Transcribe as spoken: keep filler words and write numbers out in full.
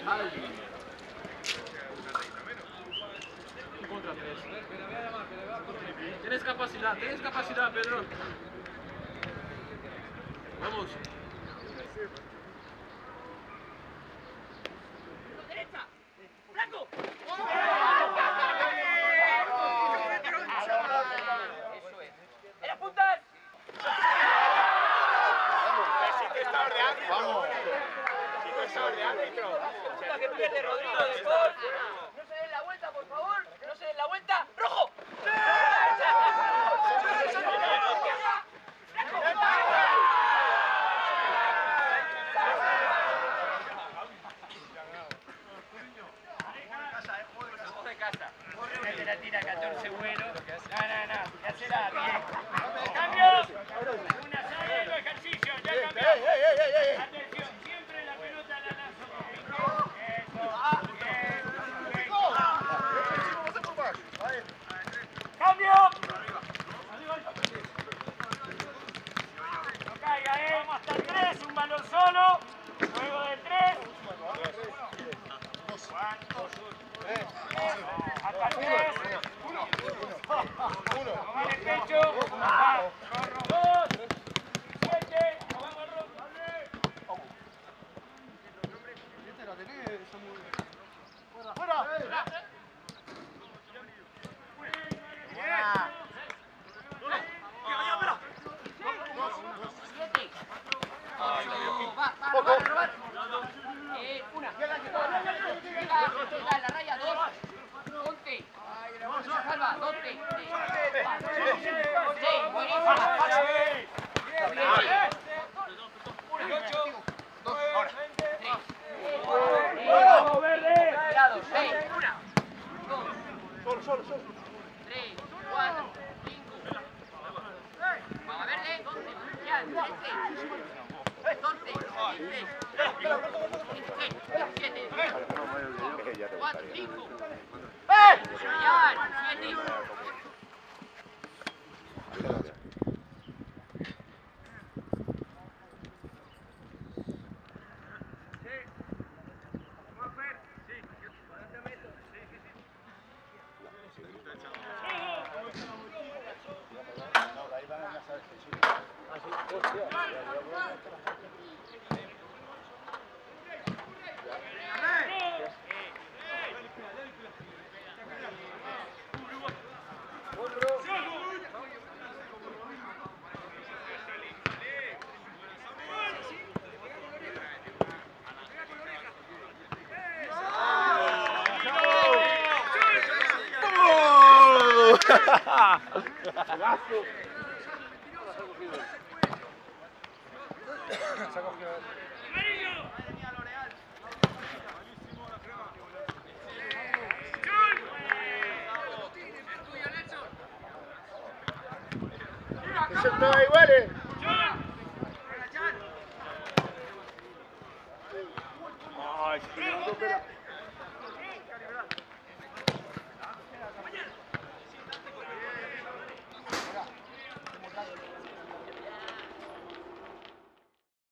Contra tres. Tienes capacidad, tienes capacidad, Pedro. Vamos. ¡Derecha! ¡Blanco! Eso es. ¡En las puntas! Vamos. Chico, está de árbitro. Segunda que pierde Rodrigo de gol. No se den la vuelta, por favor. No se den la vuelta. ¡Rojo! De la tira catorce bueno. No, no, no. Ya será bien. ¡Cambio! Una sale, los ejercicios. Ya cambiamos. Atención, siempre la pelota la lanzo conmigo. Eso. ¡Cambio! No caiga, eh. Vamos hasta el tres, un balón solo. Luego de tres. Hasta el tres. Uno. Uno. Tomar el pecho. Va. Dos. Siete. Vamos al rojo. ¡Fuera! Eh, una. Llega la raya, dos. Ponte. Salva, doce. Seis, buenísimo. Vamos, verde. Cuidado, seis. Una. Dos. Solo, solo, solo. Tres, cuatro, cinco. Vamos a verde. Ya, trece. doce, dieciséis, diecisiete, dieciocho, cuatro, cinco. ¡Eh! Ya, siete. Eso está igual, eh. Ay, sí, no, pero...